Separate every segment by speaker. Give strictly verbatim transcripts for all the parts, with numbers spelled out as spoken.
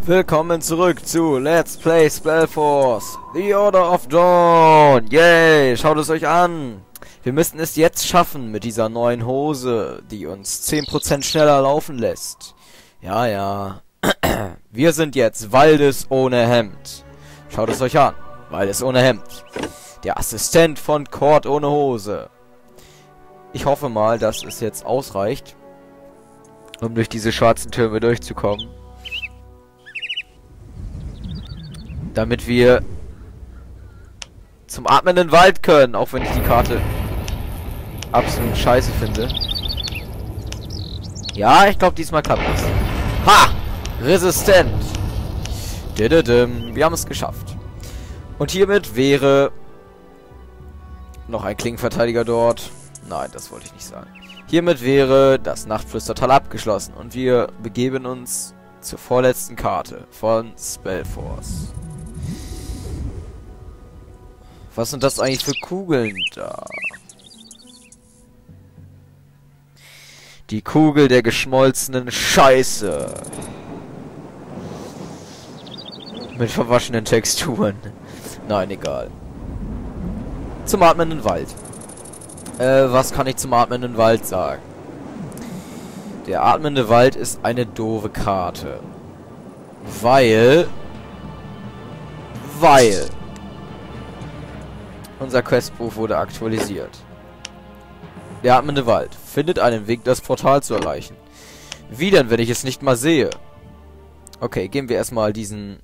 Speaker 1: Willkommen zurück zu Let's Play Spellforce The Order of Dawn. Yay, schaut es euch an. Wir müssten es jetzt schaffen mit dieser neuen Hose, die uns zehn Prozent schneller laufen lässt. Ja, ja. Wir sind jetzt Waldes ohne Hemd. Schaut es euch an. Waldes ohne Hemd. Der Assistent von Kord ohne Hose. Ich hoffe mal, dass es jetzt ausreicht, um durch diese schwarzen Türme durchzukommen. Damit wir zum atmenden Wald können, auch wenn ich die Karte absolut scheiße finde. Ja, ich glaube, diesmal klappt es. Ha! Resistent! Dididim. Wir haben es geschafft. Und hiermit wäre noch ein Klingenverteidiger dort. Nein, das wollte ich nicht sagen. Hiermit wäre das Nachtflüstertal abgeschlossen und wir begeben uns zur vorletzten Karte von Spellforce. Was sind das eigentlich für Kugeln da? Die Kugel der geschmolzenen Scheiße. Mit verwaschenen Texturen. Nein, egal. Zum atmenden Wald. Äh, was kann ich zum atmenden Wald sagen? Der atmende Wald ist eine doofe Karte. Weil... Weil... Unser Questbuch wurde aktualisiert. Der atmende Wald findet einen Weg, das Portal zu erreichen. Wie denn, wenn ich es nicht mal sehe? Okay, gehen wir erstmal diesen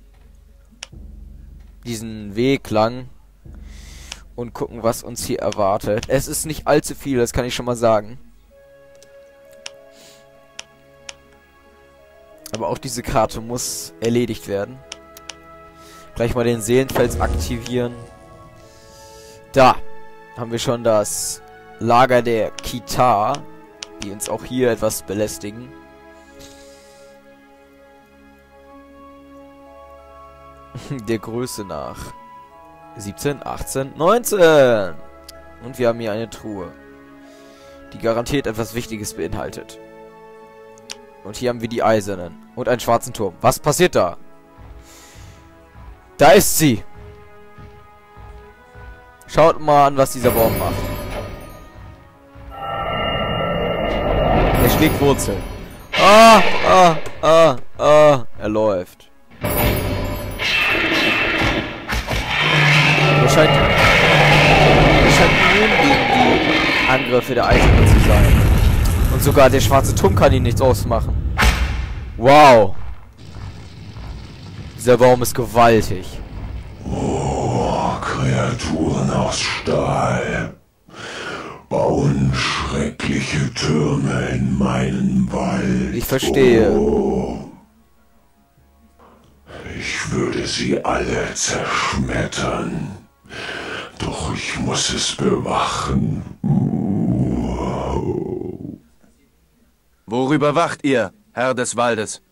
Speaker 1: diesen Weg lang und gucken, was uns hier erwartet. Es ist nicht allzu viel, das kann ich schon mal sagen. Aber auch diese Karte muss erledigt werden. Gleich mal den Seelenfels aktivieren. Da haben wir schon das Lager der Kitar, die uns auch hier etwas belästigen. Der Größe nach. siebzehn, achtzehn, neunzehn! Und wir haben hier eine Truhe, die garantiert etwas Wichtiges beinhaltet. Und hier haben wir die Eisernen und einen schwarzen Turm. Was passiert da? Da ist sie! Schaut mal an, was dieser Baum macht. Er schlägt Wurzeln. Ah, ah, ah, ah. Er läuft. Er scheint, er scheint immun gegen die Angriffe der Eisernen zu sein. Und sogar der schwarze Turm kann ihn nichts ausmachen. Wow. Dieser Baum ist gewaltig.
Speaker 2: Kreaturen aus Stahl bauen schreckliche Türme in meinen Wald.
Speaker 1: Ich verstehe.
Speaker 2: Oh. Ich würde sie alle zerschmettern. Doch ich muss es bewachen. Oh.
Speaker 3: Worüber wacht ihr, Herr des Waldes?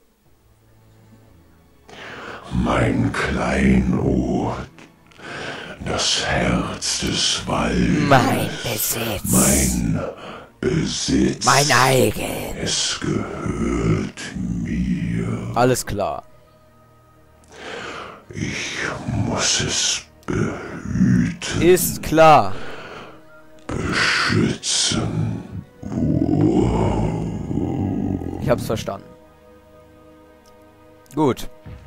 Speaker 2: Mein Kleinod. Das Herz des Waldes.
Speaker 1: Mein Besitz.
Speaker 2: Mein Besitz.
Speaker 1: Mein eigen.
Speaker 2: Es gehört mir.
Speaker 1: Alles klar.
Speaker 2: Ich muss es behüten.
Speaker 1: Ist klar.
Speaker 2: Beschützen. Wow.
Speaker 1: Ich hab's verstanden. Gut.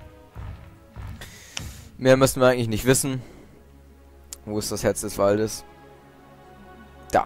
Speaker 1: Mehr müssen wir eigentlich nicht wissen. Wo ist das Herz des Waldes? Da.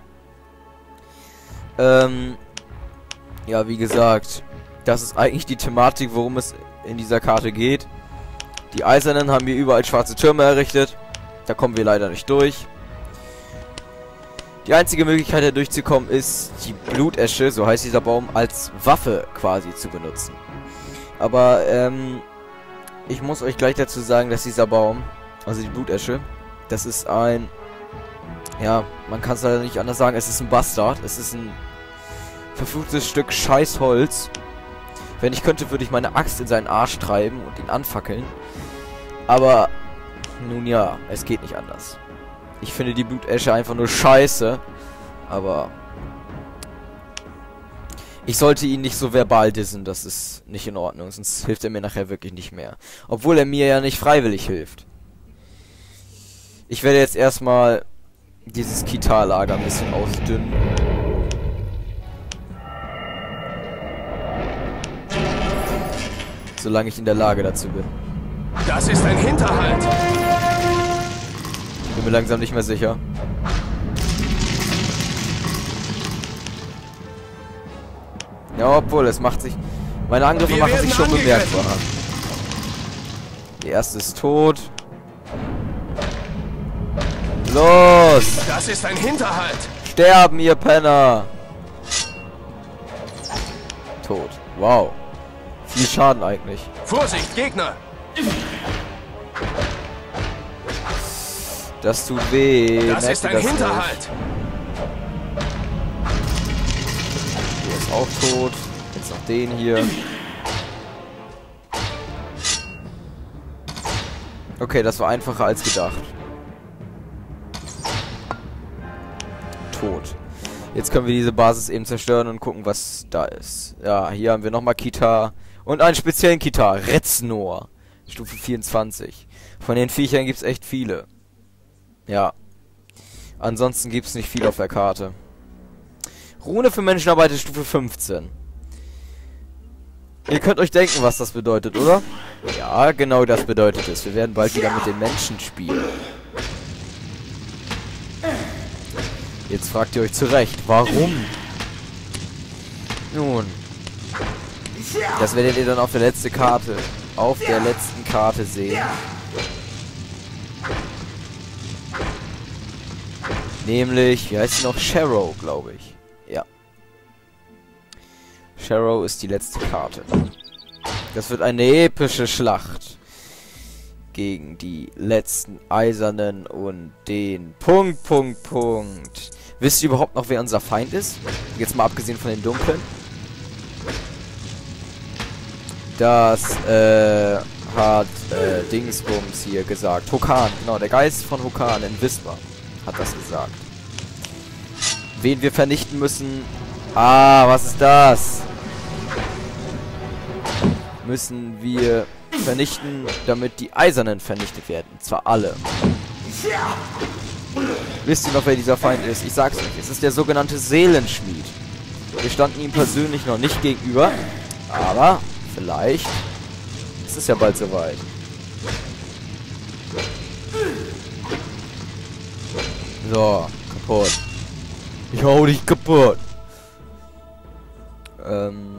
Speaker 1: Ähm. Ja, wie gesagt. Das ist eigentlich die Thematik, worum es in dieser Karte geht. Die Eisernen haben hier überall schwarze Türme errichtet. Da kommen wir leider nicht durch. Die einzige Möglichkeit, hier durchzukommen, ist die Blutesche, so heißt dieser Baum, als Waffe quasi zu benutzen. Aber, ähm... ich muss euch gleich dazu sagen, dass dieser Baum, also die Blutesche, das ist ein, ja, man kann es leider nicht anders sagen, es ist ein Bastard, es ist ein verfluchtes Stück Scheißholz. Wenn ich könnte, würde ich meine Axt in seinen Arsch treiben und ihn anfackeln. Aber, nun ja, es geht nicht anders. Ich finde die Blutesche einfach nur scheiße, aber Ich sollte ihn nicht so verbal dissen, das ist nicht in Ordnung, sonst hilft er mir nachher wirklich nicht mehr. Obwohl er mir ja nicht freiwillig hilft. Ich werde jetzt erstmal dieses Kitar-Lager ein bisschen ausdünnen. Solange ich in der Lage dazu bin.
Speaker 3: Das ist ein Hinterhalt.
Speaker 1: Bin mir langsam nicht mehr sicher. Ja, obwohl, es macht sich... Meine Angriffe
Speaker 3: Wir
Speaker 1: machen sich schon
Speaker 3: angegriffen.
Speaker 1: bemerkbar. Die erste ist tot. Los!
Speaker 3: Das ist ein Hinterhalt.
Speaker 1: Sterben, ihr Penner! Tot. Wow. Viel Schaden eigentlich.
Speaker 3: Vorsicht, Gegner.
Speaker 1: Das tut weh.
Speaker 3: Das
Speaker 1: Merkt
Speaker 3: ist
Speaker 1: ihr
Speaker 3: ein
Speaker 1: das
Speaker 3: Hinterhalt.
Speaker 1: nicht? Der ist auch tot. Jetzt noch den hier. Okay, das war einfacher als gedacht. Tot. Jetzt können wir diese Basis eben zerstören und gucken, was da ist. Ja, hier haben wir nochmal Kitar. Und einen speziellen Kitar. Reznor. Stufe vierundzwanzig. Von den Viechern gibt es echt viele. Ja. Ansonsten gibt es nicht viel auf der Karte. Rune für Menschenarbeit ist Stufe fünfzehn. Ihr könnt euch denken, was das bedeutet, oder? Ja, genau das bedeutet es. Wir werden bald wieder mit den Menschen spielen. Jetzt fragt ihr euch zu Recht, warum? Nun, das werdet ihr dann auf der letzten Karte, auf der letzten Karte sehen. Nämlich, wie heißt sie noch? Sharrow, glaube ich. Ja. Sharrow ist die letzte Karte. Das wird eine epische Schlacht gegen die letzten Eisernen und den Punkt, Punkt, Punkt. Wisst ihr überhaupt noch, wer unser Feind ist? Jetzt mal abgesehen von den Dunklen. Das, äh, hat, äh, Dingsbums hier gesagt. Hokan, genau, der Geist von Hokan in Wisper hat das gesagt. Wen wir vernichten müssen... Ah, was ist das? Müssen wir vernichten, damit die Eisernen vernichtet werden. Und zwar alle. Wisst ihr noch, wer dieser Feind ist? Ich sag's euch, es ist der sogenannte Seelenschmied. Wir standen ihm persönlich noch nicht gegenüber, aber vielleicht ist es ja bald soweit. So, kaputt. Ich hau dich kaputt. Ähm,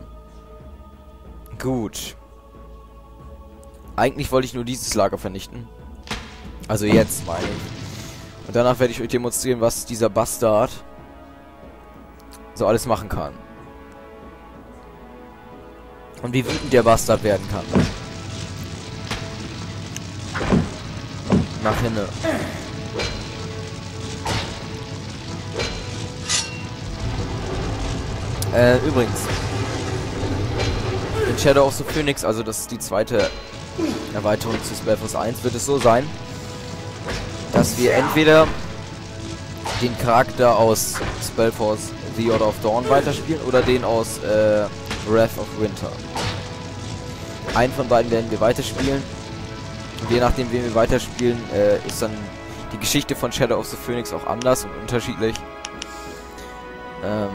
Speaker 1: gut. Eigentlich wollte ich nur dieses Lager vernichten. Also jetzt, meine ich. Und danach werde ich euch demonstrieren, was dieser Bastard so alles machen kann. Und wie wütend der Bastard werden kann. Nach hinne. Äh, übrigens. In Shadow of the Phoenix, also das ist die zweite Erweiterung zu Spellforce eins, wird es so sein, dass wir entweder den Charakter aus Spellforce The Order of Dawn weiterspielen oder den aus äh, Wrath of Winter. Einen von beiden werden wir weiterspielen. Und je nachdem, wen wir weiterspielen, äh, ist dann die Geschichte von Shadow of the Phoenix auch anders und unterschiedlich. Ähm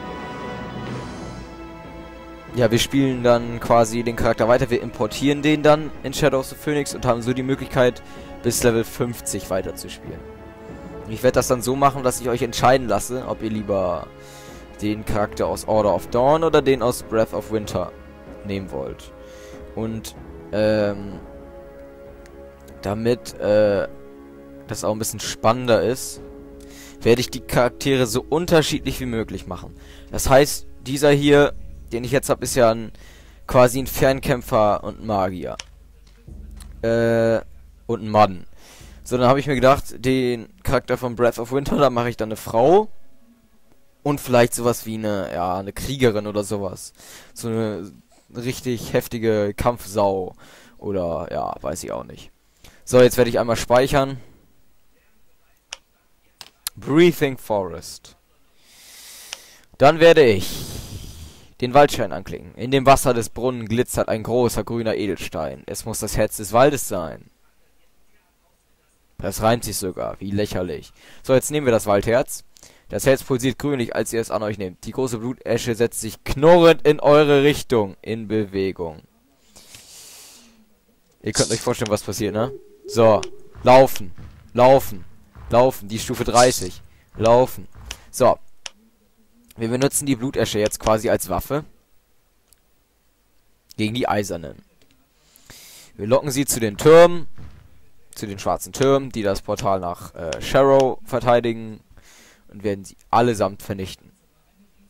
Speaker 1: ja, wir spielen dann quasi den Charakter weiter. Wir importieren den dann in Shadow of the Phoenix und haben so die Möglichkeit, bis Level fünfzig weiterzuspielen. Ich werde das dann so machen, dass ich euch entscheiden lasse, ob ihr lieber den Charakter aus Order of Dawn oder den aus Breath of Winter nehmen wollt. Und ähm, damit äh, das auch ein bisschen spannender ist, werde ich die Charaktere so unterschiedlich wie möglich machen. Das heißt, dieser hier, den ich jetzt habe, ist ja ein quasi ein Fernkämpfer und ein Magier. Äh, und ein Mann. So, dann habe ich mir gedacht, den Charakter von Breath of Winter, da mache ich dann eine Frau. Und vielleicht sowas wie eine, ja, eine Kriegerin oder sowas. So eine richtig heftige Kampfsau. Oder, ja, weiß ich auch nicht. So, jetzt werde ich einmal speichern. Breathing Forest. Dann werde ich Den Waldstein anklicken. In dem Wasser des Brunnen glitzert ein großer grüner Edelstein. Es muss das Herz des Waldes sein. Das reimt sich sogar. Wie lächerlich. So, jetzt nehmen wir das Waldherz. Das Herz pulsiert grünlich, als ihr es an euch nehmt. Die große Blutesche setzt sich knurrend in eure Richtung. In Bewegung. Ihr könnt euch vorstellen, was passiert, ne? So. Laufen. Laufen. Laufen. Die Stufe dreißig. Laufen. So. Wir benutzen die Blutesche jetzt quasi als Waffe. Gegen die Eisernen. Wir locken sie zu den Türmen. Zu den schwarzen Türmen, die das Portal nach äh, Sharrow verteidigen. Und werden sie allesamt vernichten.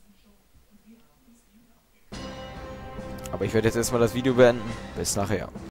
Speaker 1: Aber ich werde jetzt erstmal das Video beenden. Bis nachher.